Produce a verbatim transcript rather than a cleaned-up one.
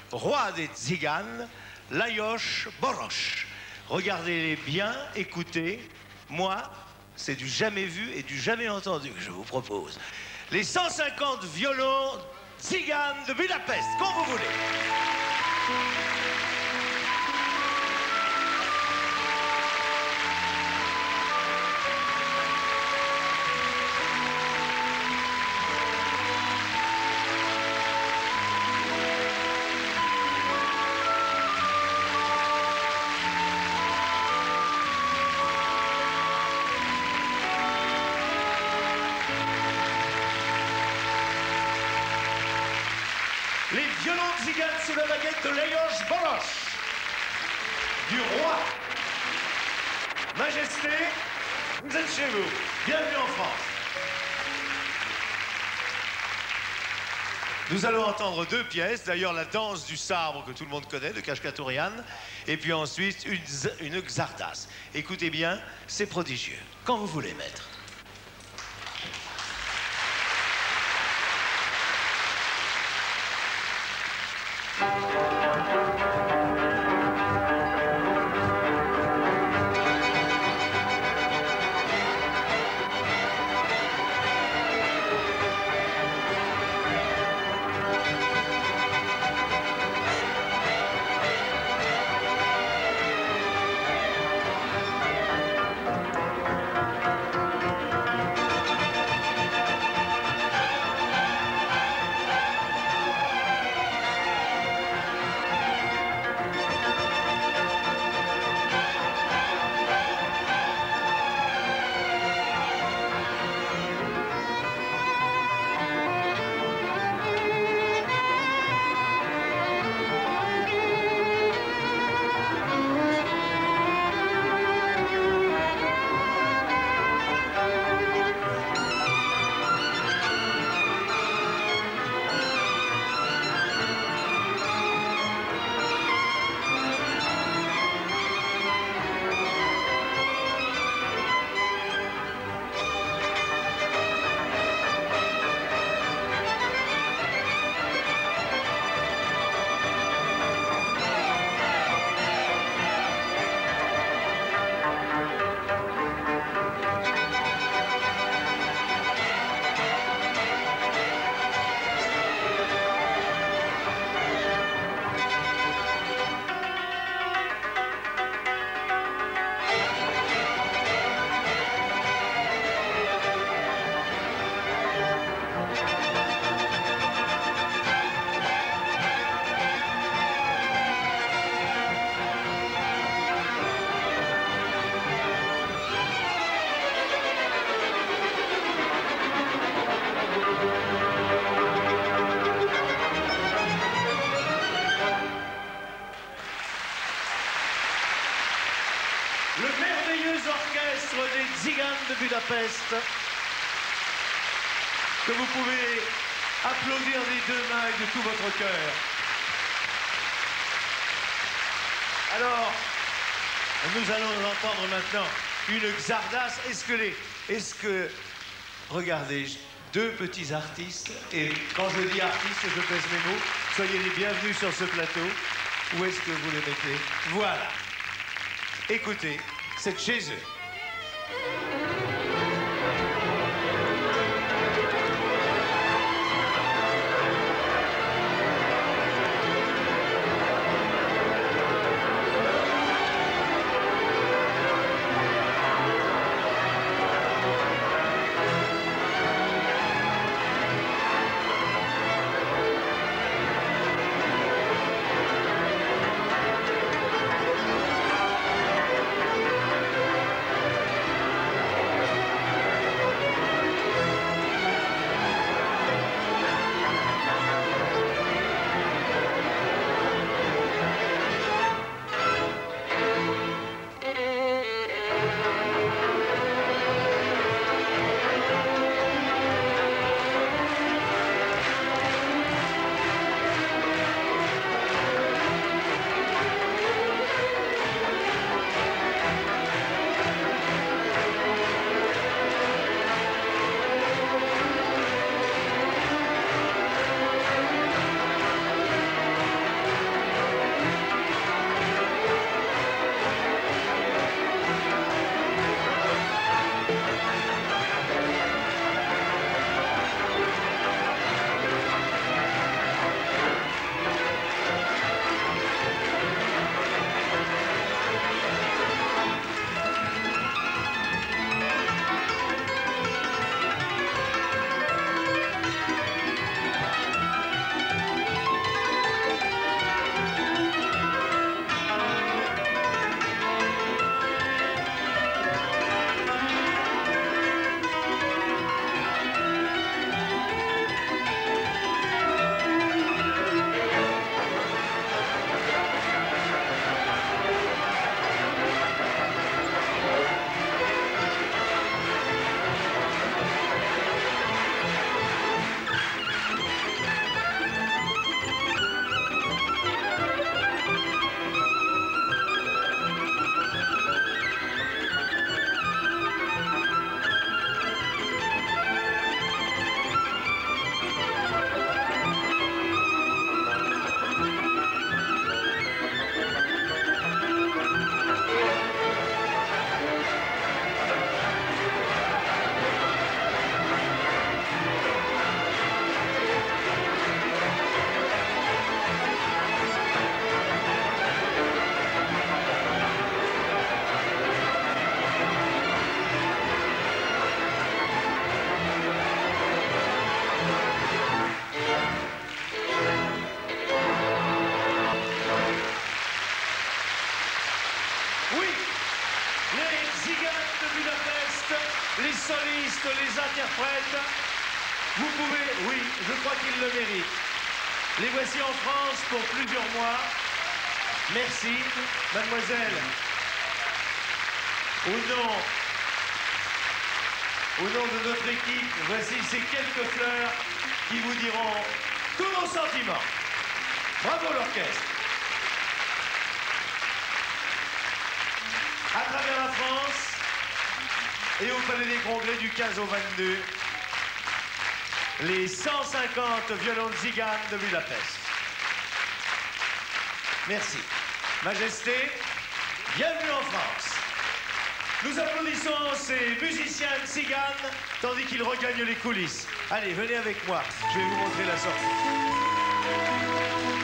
roi des Tziganes, Lajos Borosh. Regardez-les bien, écoutez. Moi, c'est du jamais vu et du jamais entendu que je vous propose. Les cent cinquante violons Tziganes de Budapest, quand vous voulez. Les violons Tziganes sous la baguette de Lajos Borosh, du roi. Majesté, vous êtes chez vous. Bienvenue en France. Nous allons entendre deux pièces, d'ailleurs la danse du sabre que tout le monde connaît, de Kachkatourian, et puis ensuite une, une Xardas. Écoutez bien, c'est prodigieux. Quand vous voulez, maître. Le merveilleux orchestre des Tziganes de Budapest, que vous pouvez applaudir des deux mains et de tout votre cœur. Alors, nous allons entendre maintenant une Xardas. Est-ce que les... Est-ce que... Regardez, deux petits artistes, et quand je dis artistes, je pèse mes mots, soyez les bienvenus sur ce plateau. Où est-ce que vous les mettez? Voilà. Écoutez, c'est chez eux. interprètes. Vous pouvez, oui, je crois qu'ils le méritent. Les voici en France pour plusieurs mois. Merci, mademoiselle. Au nom, au nom de notre équipe, voici ces quelques fleurs qui vous diront tous nos sentiments. Bravo l'orchestre. À travers la France et au Palais des Congrès du quinze au vingt-deux, les cent cinquante violons de Zigane de Budapest. Merci. Majesté, bienvenue en France. Nous applaudissons ces musiciens de Zigane tandis qu'ils regagnent les coulisses. Allez, venez avec moi, je vais vous montrer la sortie.